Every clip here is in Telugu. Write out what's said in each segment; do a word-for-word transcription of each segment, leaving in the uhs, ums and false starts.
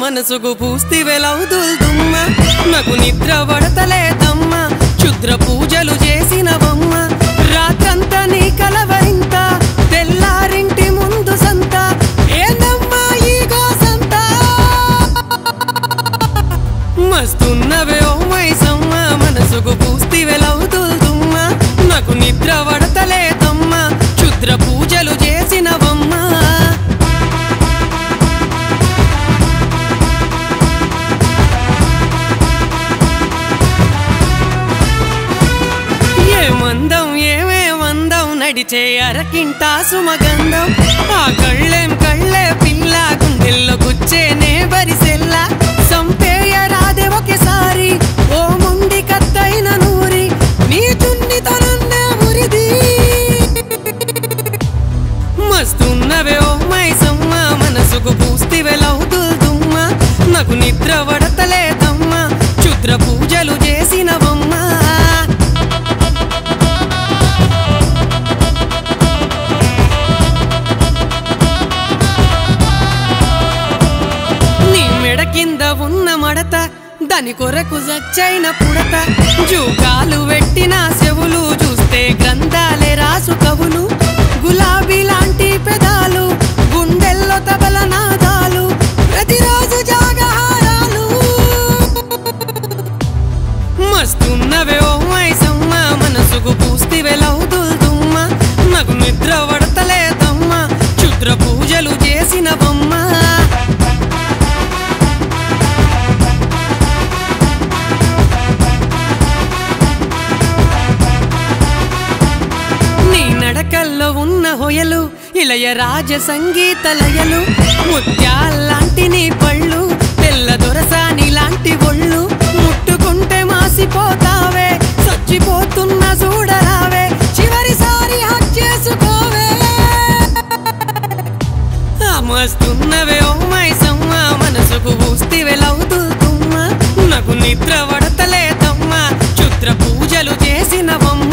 మనసుకు పూస్తివే లౌదుల్ దుమ్మ నాకు నిద్ర పడతలేదమ్మ క్షుద్ర పూజలు చేసినవమ్మ రాత్రంతా నీ కలవరింత తెల్లారింటి ముందు సంత ఏందమ్మా ఈ గోసంత మస్తున్నవే ఓ మైసమ్మ మనసుకు పూస్తివే లౌదుల్ దుమ్మ నాకు నిద్ర పడతలేదమ్మ క్షుద్ర పూజలు చేసినవమ్మ మందం ఏమే మందం నడిచే అరకింట సుమగంధం ఆ కళ్ళేం కళ్ళే పిల్ల గుండెల్లో గుచ్చేనే బరిసెల్ల సంపేయ రాదే ఒకేసారి ఓ ముండి కత్తైన నూరి నీ చున్నితో నన్నే మురిది మస్తున్నవే ఓ మైసమ్మ మనసుకు పూస్తివే లౌదుల్ దుమ్మ నాకు నిద్ర పడతలేదమ్మ క్షుద్ర పూజలు చేసినవమ్మ కింద ఉన్న మడత దాని కొరకు జచ్చైన పుడత జూకాలు పెట్టిన చెవులు చూస్తే గ్రంథాలే రాసు కవులు గులాబీ లాంటి పెదాలు గుండెల్లో తబల నాదాలు ప్రతిరోజు జాగహారాలు మస్తున్నవే ఓ మైసమ్మ మనసుకు పూస్తివే లౌదుల్ దుమ్మ నాకు నిద్ర పడతలేదమ్మ క్షుద్ర పూజలు చేసినవమ్మ నడకల్లో ఉన్న హొయలు ఇలయ రాజ సంగీత లయలు ముత్యాల్లాంటి నీ పళ్ళు తెల్ల దొరసాని లాంటి ఒళ్ళు ముట్టుకుంటే మాసిపోతావే చచ్చిపోతున్న చూడరావే చివరిసారి హక్ చేసుకోవే మస్తున్నవే ఓ మైసమ్మ మనసుకు పూస్తివే లౌదుల్ దుమ్మ నాకు నిద్ర పడతలేదమ్మ క్షుద్ర పూజలు చేసినవమ్మ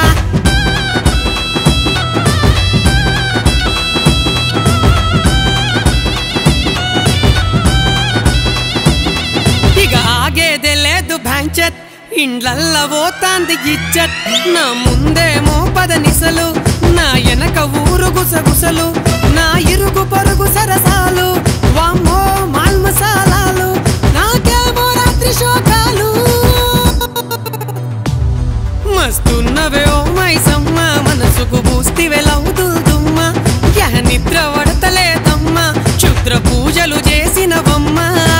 ఇండ్లల్ల పోతాంది ఇజ్జత్ నా ముందేమో పదనిసలు నా వెనక ఊరు గుసగుసలు నా ఇరుగు పొరుగు సరసాలు వామ్మో మాల్ మసాలాలు నాకేమో రాత్రి శోకాలు మస్తున్నవే ఓ మైసమ్మ మనసుకు పూస్తివే లౌదుల్ దుమ్మ యహ నిద్ర పడతలేదమ్మ క్షుద్ర పూజలు చేసినవమ్మ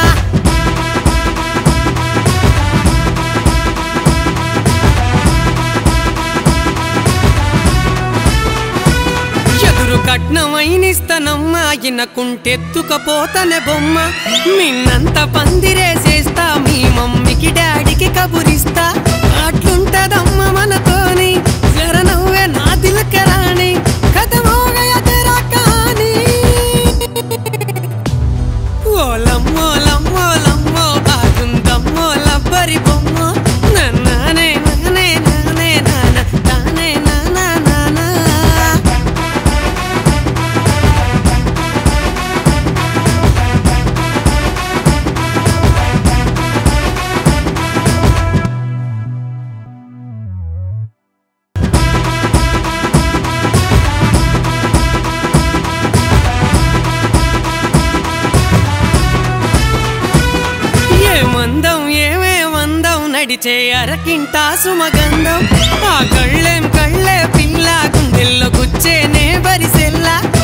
కట్నమైనిస్తనమ్మ ఇనకుంటెత్తుకపోతనే బొమ్మ మిన్నంత పందిరేసేస్తా మీ మమ్మీకి డాడీకి కబురిస్తా అట్లుంటదమ్మ మనతోని జర నవ్వే నా దిల్కరాని కథమోగయ తెరా కాని ఓలమ్మో లమ్మో లమ్మో బాగుందమ్మో లబ్బరి బొమ్మ నన్నానే నానే నానే నాన్న తానే నానా నానా మందం ఏమే మందం నడిచే అరకింట సుమగంధం ఆ కళ్ళేం కళ్ళే పిల్ల గుండెల్లో గుచ్చేనే బరిసెల్ల